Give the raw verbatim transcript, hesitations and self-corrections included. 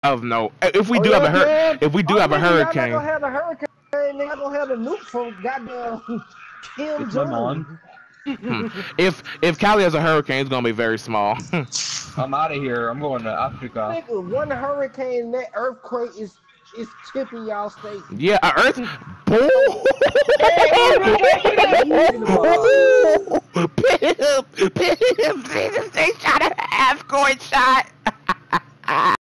of no. If we Oh, do yeah, have a hur man. if we do oh, have a nigga, y'all not hurricane, gonna have a hurricane. They're not gonna have a nuke from goddamn Kim It's my Jong. hmm. if if Cali has a hurricane, it's gonna be very small. I'm out of here. I'm going to Africa. Nigga, one hurricane, that earthquake is is tipping y'all state. Yeah, a Earth. Boom! Pimp, pimp, they shot a half court shot.